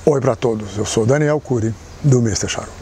Oi para todos, eu sou Daniel Cury, do Mr. Charuto.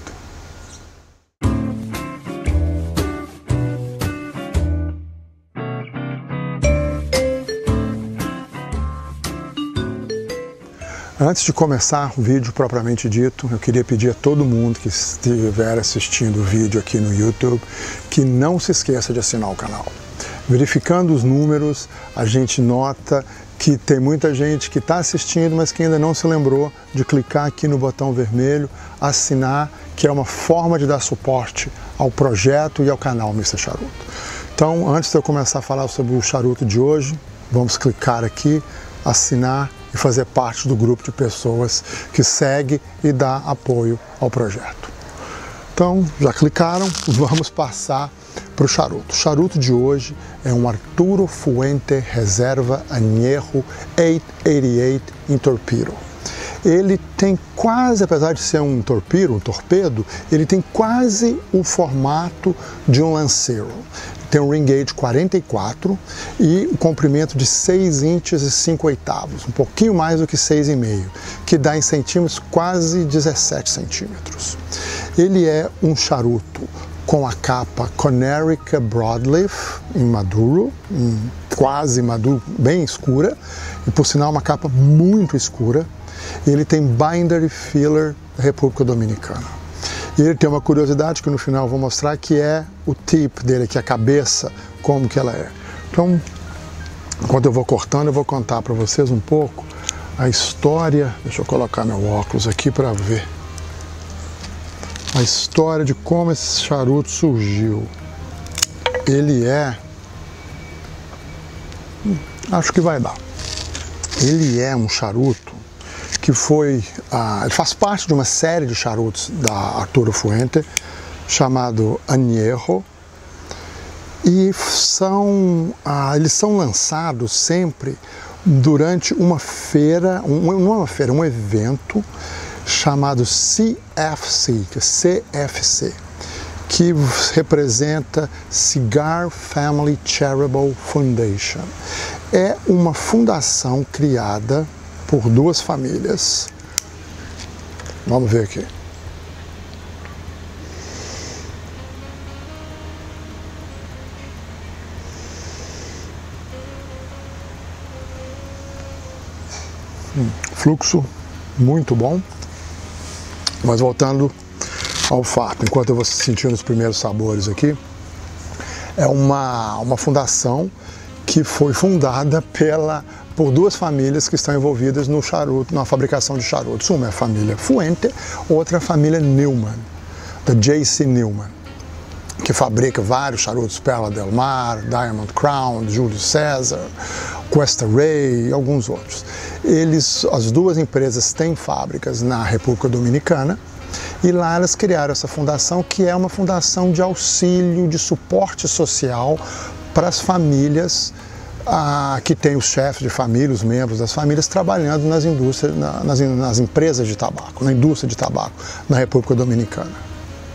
Antes de começar o vídeo propriamente dito, eu queria pedir a todo mundo que estiver assistindo o vídeo aqui no YouTube que não se esqueça de assinar o canal. Verificando os números, a gente nota que tem muita gente que está assistindo, mas que ainda não se lembrou de clicar aqui no botão vermelho, assinar, que é uma forma de dar suporte ao projeto e ao canal Mr. Charuto. Então, antes de eu começar a falar sobre o charuto de hoje, vamos clicar aqui, assinar e fazer parte do grupo de pessoas que segue e dá apoio ao projeto. Então, já clicaram, vamos passar para o charuto. O charuto de hoje é um Arturo Fuente Reserva Añejo 888 em Torpedo. Ele tem quase, apesar de ser um torpedo, ele tem quase o formato de um Lancero. Tem um ring gauge 44 e o comprimento de 6 inches e 5 oitavos, um pouquinho mais do que 6,5, que dá em centímetros quase 17 centímetros. Ele é um charuto com a capa Conerica Broadleaf em maduro, quase maduro, bem escura, e por sinal uma capa muito escura. Ele tem binder e filler da República Dominicana. E ele tem uma curiosidade que no final eu vou mostrar, que é o tip dele, que é a cabeça, como que ela é. Então, enquanto eu vou cortando, eu vou contar para vocês um pouco a história. Deixa eu colocar meu óculos aqui para ver. A história de como esse charuto surgiu. Ele é... acho que vai dar. Ele é um charuto que foi... ele faz parte de uma série de charutos da Arturo Fuente, chamado Añejo, e eles são lançados sempre durante uma feira, um evento chamado CFC, que é CFC, que representa Cigar Family Charitable Foundation. É uma fundação criada por duas famílias. Vamos ver aqui. Fluxo muito bom. Mas voltando ao fato, enquanto eu vou sentindo os primeiros sabores aqui, é uma fundação que foi fundada por duas famílias que estão envolvidas no charuto, na fabricação de charutos. Uma é a família Fuente, outra é a família Newman, da J.C. Newman, que fabrica vários charutos, Perla del Mar, Diamond Crown, Júlio César, Cuesta Rey e alguns outros. As duas empresas têm fábricas na República Dominicana e lá elas criaram essa fundação, que é uma fundação de auxílio, de suporte social para as famílias que tem os chefes de família, os membros das famílias trabalhando nas indústrias, nas empresas de tabaco, na indústria de tabaco na República Dominicana.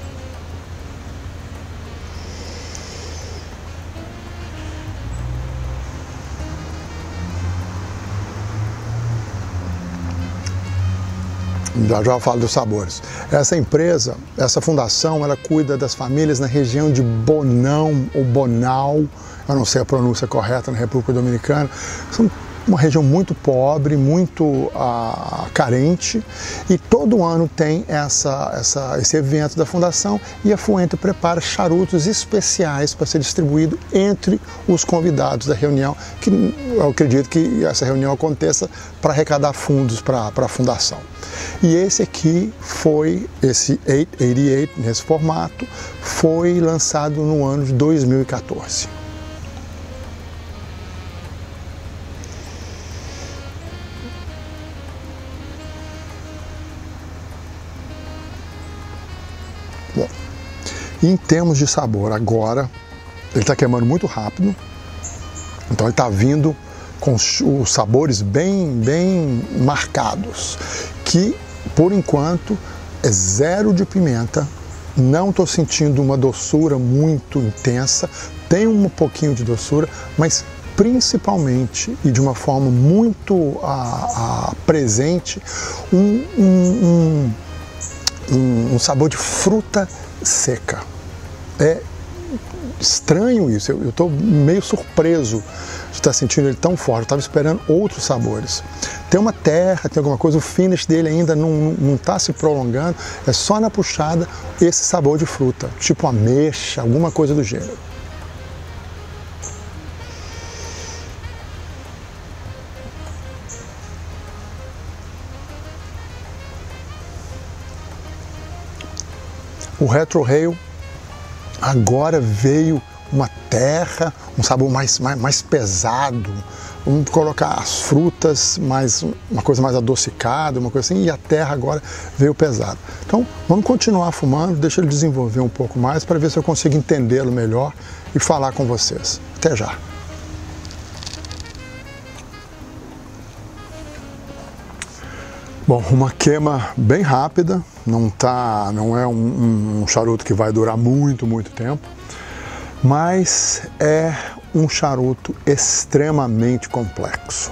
Já eu falo dos sabores. Essa empresa, essa fundação, ela cuida das famílias na região de Bonão ou Bonal, eu não sei a pronúncia correta, na República Dominicana. São uma região muito pobre, muito carente, e todo ano tem esse evento da fundação, e a Fuente prepara charutos especiais para ser distribuído entre os convidados da reunião, que eu acredito que essa reunião aconteça para arrecadar fundos para a fundação. E esse aqui esse 888, nesse formato, foi lançado no ano de 2014. Bom, em termos de sabor, agora ele está queimando muito rápido, então ele está vindo com os sabores bem marcados, que por enquanto é zero de pimenta, não estou sentindo uma doçura muito intensa, tem um pouquinho de doçura, mas principalmente e de uma forma muito presente um sabor de fruta seca. É estranho isso, eu estou meio surpreso de estar sentindo ele tão forte, eu estava esperando outros sabores. Tem uma terra, tem alguma coisa, o finish dele ainda não está se prolongando, é só na puxada esse sabor de fruta, tipo ameixa, alguma coisa do gênero. O Retrohale agora veio uma terra, um sabor mais pesado. Vamos colocar as frutas, uma coisa mais adocicada, uma coisa assim, e a terra agora veio pesada. Então, vamos continuar fumando, deixa ele desenvolver um pouco mais para ver se eu consigo entendê-lo melhor e falar com vocês. Até já! Bom, uma queima bem rápida, não é um charuto que vai durar muito tempo, mas é um charuto extremamente complexo.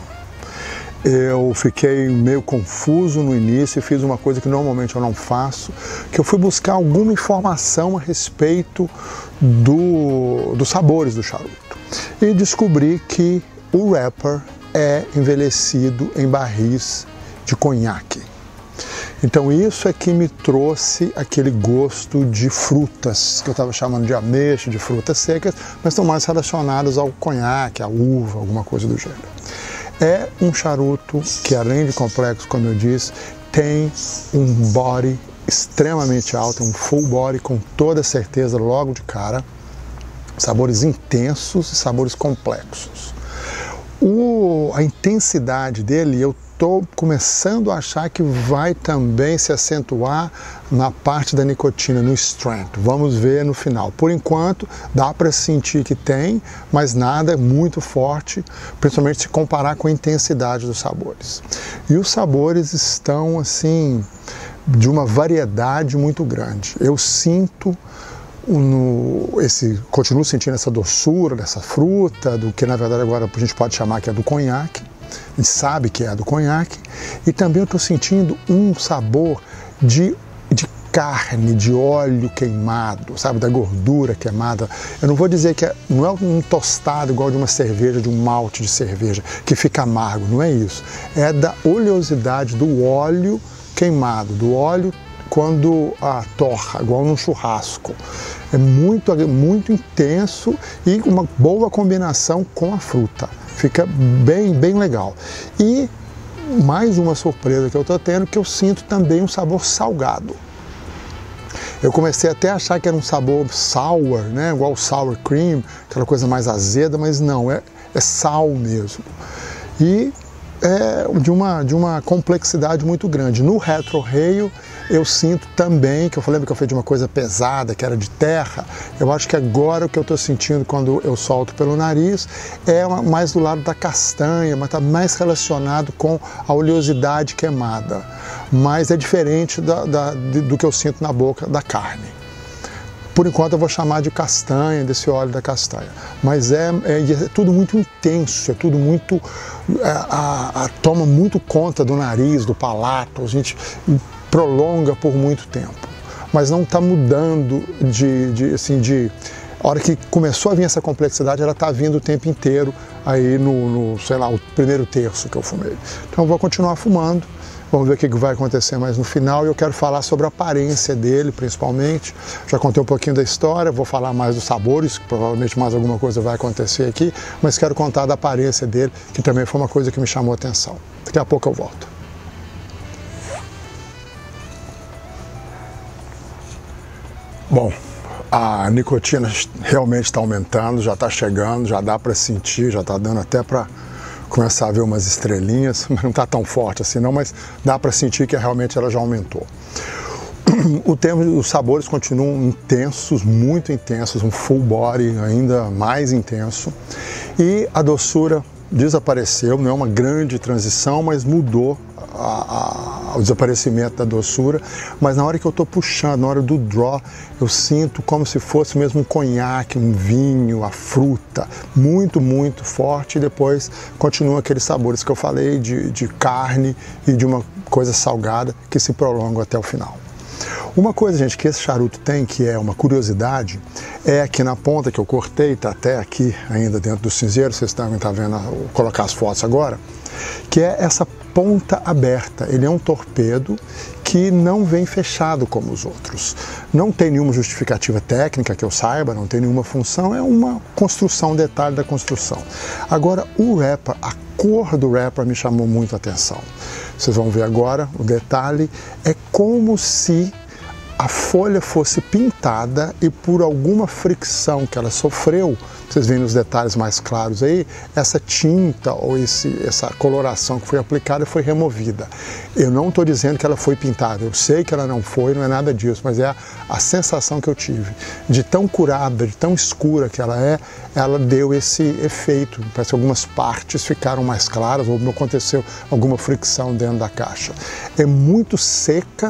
Eu fiquei meio confuso no início e fiz uma coisa que normalmente eu não faço, que eu fui buscar alguma informação a respeito dos sabores do charuto. E descobri que o wrapper é envelhecido em barris de conhaque. Então isso é que me trouxe aquele gosto de frutas, que eu estava chamando de ameixa, de frutas secas, mas estão mais relacionadas ao conhaque, à uva, alguma coisa do gênero. É um charuto que, além de complexo, como eu disse, tem um body extremamente alto, um full body com toda certeza logo de cara, sabores intensos e sabores complexos. A intensidade dele, eu estou começando a achar que vai também se acentuar na parte da nicotina, no strength. Vamos ver no final. Por enquanto, dá para sentir que tem, mas nada muito forte, principalmente se comparar com a intensidade dos sabores. E os sabores estão, assim, de uma variedade muito grande. Eu sinto continuo sentindo essa doçura dessa fruta, do que na verdade agora a gente pode chamar que é do conhaque, a gente sabe que é do conhaque, e também eu estou sentindo um sabor de carne, de óleo queimado, sabe, da gordura queimada. Eu não vou dizer que não é um tostado igual de uma cerveja, de um malte de cerveja, que fica amargo, não é isso. É da oleosidade do óleo queimado, do óleo quando torra, igual num churrasco. É muito intenso e uma boa combinação com a fruta. Fica bem legal. E mais uma surpresa que eu estou tendo, que eu sinto também um sabor salgado. Eu comecei até a achar que era um sabor sour, né? Igual sour cream, aquela coisa mais azeda, mas não, é sal mesmo. E é de uma complexidade muito grande. No Retrohale eu sinto também, que eu falei que eu fiz de uma coisa pesada, que era de terra, eu acho que agora o que eu estou sentindo quando eu solto pelo nariz é mais do lado da castanha, mas está mais relacionado com a oleosidade queimada, mas é diferente do que eu sinto na boca da carne. Por enquanto eu vou chamar de castanha, desse óleo da castanha. Mas é tudo muito intenso, é tudo muito... toma muito conta do nariz, do palato, a gente prolonga por muito tempo. Mas não está mudando a hora que começou a vir essa complexidade, ela está vindo o tempo inteiro aí sei lá, o primeiro terço que eu fumei. Então eu vou continuar fumando. Vamos ver o que vai acontecer mais no final, e eu quero falar sobre a aparência dele, principalmente. Já contei um pouquinho da história, vou falar mais dos sabores, que provavelmente mais alguma coisa vai acontecer aqui, mas quero contar da aparência dele, que também foi uma coisa que me chamou a atenção. Daqui a pouco eu volto. Bom, a nicotina realmente está aumentando, já está chegando, já dá para sentir, já está dando até para começar a ver umas estrelinhas, mas não está tão forte assim não, mas dá para sentir que realmente ela já aumentou. Os sabores continuam intensos, muito intensos, um full body ainda mais intenso, e a doçura desapareceu, não é uma grande transição, mas mudou o desaparecimento da doçura, mas na hora que eu estou puxando, na hora do draw, eu sinto como se fosse mesmo um conhaque, um vinho, a fruta, muito, muito forte, e depois continua aqueles sabores que eu falei de carne e de uma coisa salgada que se prolongam até o final. Uma coisa, gente, que esse charuto tem, que é uma curiosidade, é aqui na ponta que eu cortei, está até aqui ainda dentro do cinzeiro, vocês devem estar vendo, vou colocar as fotos agora, que é essa ponta aberta. Ele é um torpedo que não vem fechado como os outros. Não tem nenhuma justificativa técnica que eu saiba, não tem nenhuma função, é uma construção, um detalhe da construção. Agora, o wrapper, a cor do wrapper me chamou muito a atenção. Vocês vão ver agora, o detalhe é como se a folha fosse pintada e por alguma fricção que ela sofreu, vocês veem nos detalhes mais claros aí, essa tinta ou essa coloração que foi aplicada foi removida. Eu não estou dizendo que ela foi pintada, eu sei que ela não foi, não é nada disso, mas é a sensação que eu tive. De tão curada, de tão escura que ela deu esse efeito. Parece que algumas partes ficaram mais claras ou aconteceu alguma fricção dentro da caixa. É muito seca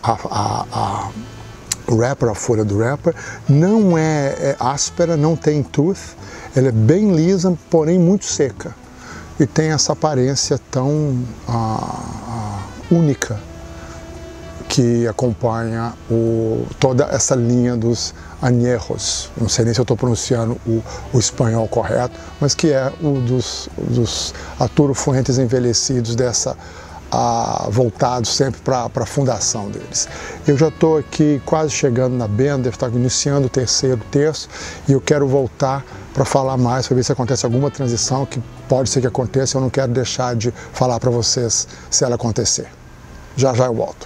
o wrapper, a folha do wrapper, não é áspera, não tem tooth, ela é bem lisa, porém muito seca. E tem essa aparência tão única que acompanha toda essa linha dos añejos. Não sei nem se eu estou pronunciando o espanhol correto, mas que é o dos Arturo Fuentes envelhecidos voltados sempre para a fundação deles. Eu já estou aqui quase chegando na Benda, devo estar iniciando o terceiro terço e eu quero voltar para falar mais, para ver se acontece alguma transição, que pode ser que aconteça, eu não quero deixar de falar para vocês se ela acontecer. Já já eu volto.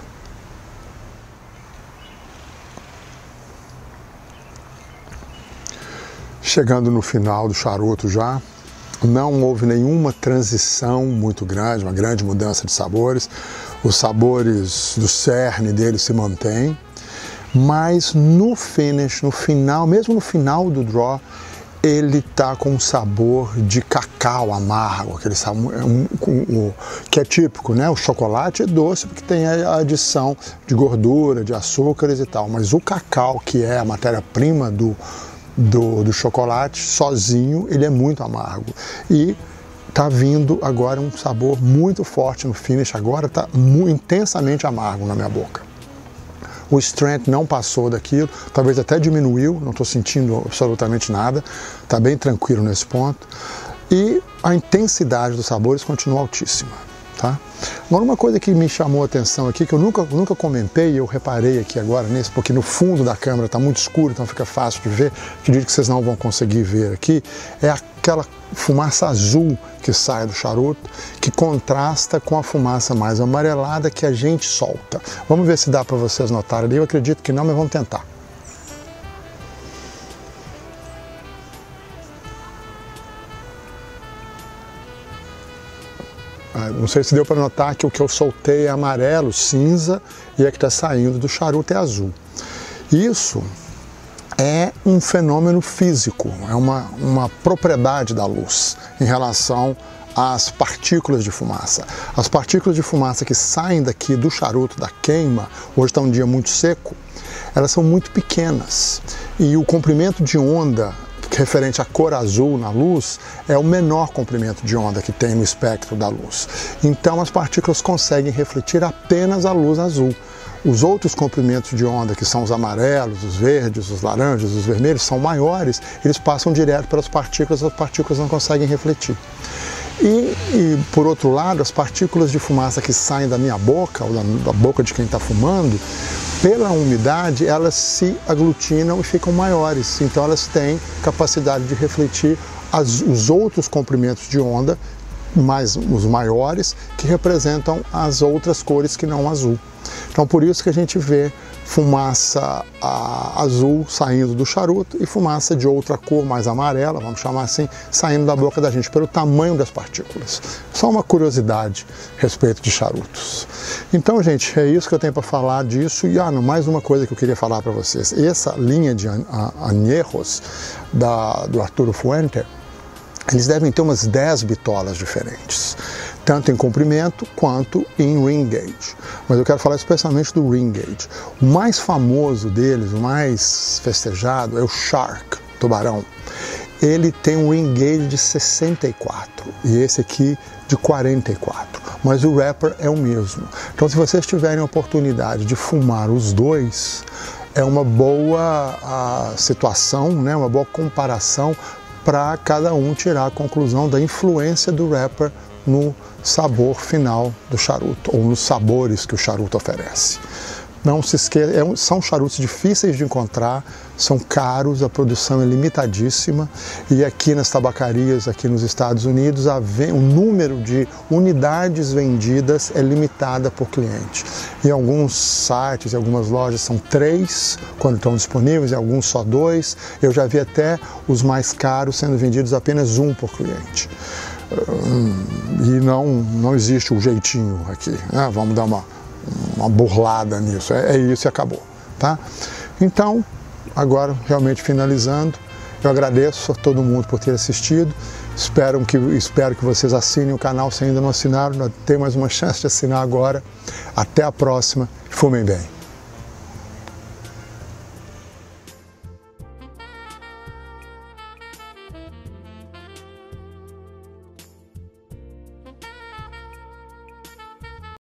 Chegando no final do charuto já, não houve nenhuma transição muito grande, uma grande mudança de sabores. Os sabores do cerne dele se mantêm, mas no finish, no final, mesmo no final do draw, ele tá com um sabor de cacau amargo, aquele sabor que é típico, né? O chocolate é doce porque tem a adição de gordura, de açúcares e tal, mas o cacau, que é a matéria-prima do chocolate, sozinho, ele é muito amargo. E tá vindo agora um sabor muito forte no finish, agora tá intensamente amargo na minha boca. O strength não passou daquilo, talvez até diminuiu, não estou sentindo absolutamente nada, tá bem tranquilo nesse ponto. E a intensidade dos sabores continua altíssima. Tá? Agora, uma coisa que me chamou a atenção aqui, que eu nunca comentei, e eu reparei aqui agora nisso, porque no fundo da câmera está muito escuro, então fica fácil de ver, acredito que vocês não vão conseguir ver aqui, é aquela fumaça azul que sai do charuto, que contrasta com a fumaça mais amarelada que a gente solta. Vamos ver se dá para vocês notarem ali, eu acredito que não, mas vamos tentar. Não sei se deu para notar que o que eu soltei é amarelo, cinza, e a que está saindo do charuto é azul. Isso é um fenômeno físico, é uma propriedade da luz em relação às partículas de fumaça. As partículas de fumaça que saem daqui do charuto, da queima, hoje está um dia muito seco, elas são muito pequenas. E o comprimento de onda referente à cor azul na luz, é o menor comprimento de onda que tem no espectro da luz. Então as partículas conseguem refletir apenas a luz azul. Os outros comprimentos de onda, que são os amarelos, os verdes, os laranjas, os vermelhos, são maiores, eles passam direto pelas partículas, as partículas não conseguem refletir. E por outro lado, as partículas de fumaça que saem da minha boca, ou da boca de quem está fumando, pela umidade, elas se aglutinam e ficam maiores. Então elas têm capacidade de refletir os outros comprimentos de onda, os maiores, que representam as outras cores que não o azul. Então por isso que a gente vê fumaça azul saindo do charuto e fumaça de outra cor, mais amarela, vamos chamar assim, saindo da boca da gente, pelo tamanho das partículas. Só uma curiosidade a respeito de charutos. Então, gente, é isso que eu tenho para falar disso. E mais uma coisa que eu queria falar para vocês. Essa linha de añejos do Arturo Fuentes, eles devem ter umas 10 bitolas diferentes. tanto em comprimento quanto em ring gauge. Mas eu quero falar especialmente do ring gauge. O mais famoso deles, o mais festejado, é o Shark, tubarão. Ele tem um ring gauge de 64 e esse aqui de 44, mas o wrapper é o mesmo. Então, se vocês tiverem a oportunidade de fumar os dois, é uma boa situação, né? Uma boa comparação para cada um tirar a conclusão da influência do wrapper no sabor final do charuto, ou nos sabores que o charuto oferece. Não se esqueça, são charutos difíceis de encontrar, são caros, a produção é limitadíssima e aqui nas tabacarias, aqui nos Estados Unidos, o número de unidades vendidas é limitada por cliente. Em alguns sites, em algumas lojas são 3 quando estão disponíveis, em alguns só 2. Eu já vi até os mais caros sendo vendidos apenas 1 por cliente. E não existe o jeitinho aqui, né? Vamos dar uma burlada nisso, é isso e acabou, tá? Então, agora realmente finalizando, eu agradeço a todo mundo por ter assistido, espero que vocês assinem o canal se ainda não assinaram, tem mais uma chance de assinar agora. Até a próxima, fumem bem!